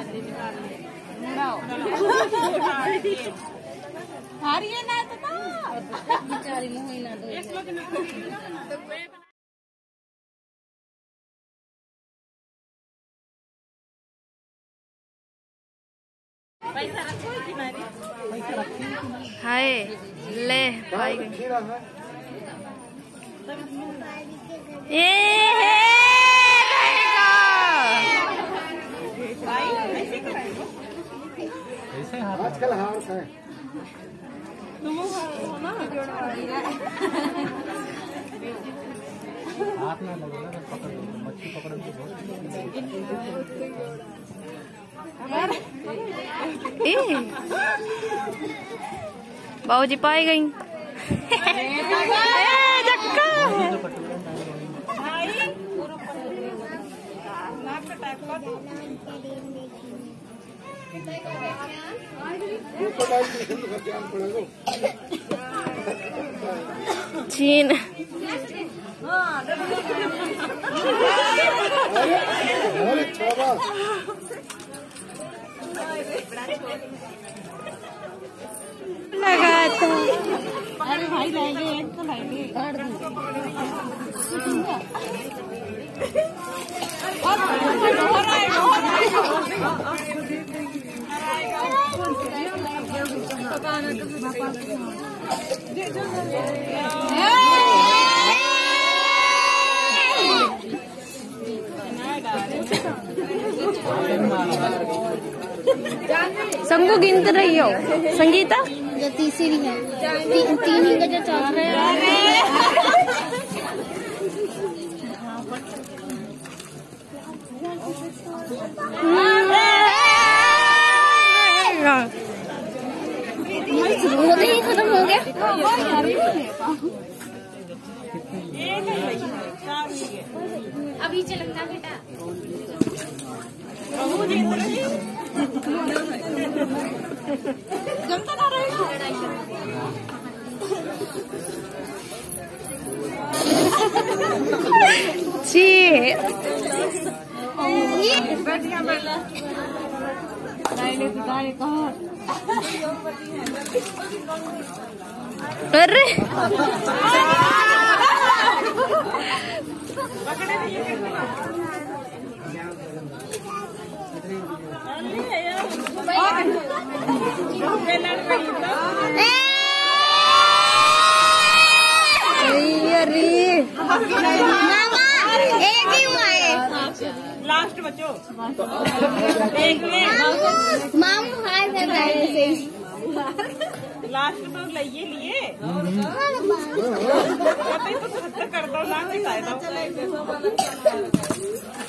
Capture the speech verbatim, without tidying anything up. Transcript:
हारिए ना तो बेचारी मुँह ना दो। हाय ले पाई गई। ये है आजकल हार है। हाथ ना लगे ना पकड़ मच्छी पकड़ के बाबूजी पाई गई। चीन लगा था। अरे भाई लाएंगे एक तो लाएंगे काट दो। संगू गिनत रही हो संगीता। जो तीसरी है ती, तीन ही का जो चल रहे हैं। होते ही खत्म हो गया। अभी चलता बेटा जमता ना रहेगा। जी अरे एक ही हुआ है लास्ट बच्चों मामू हाय से पहले से लास्ट तो लिए लिए तो कर दो ना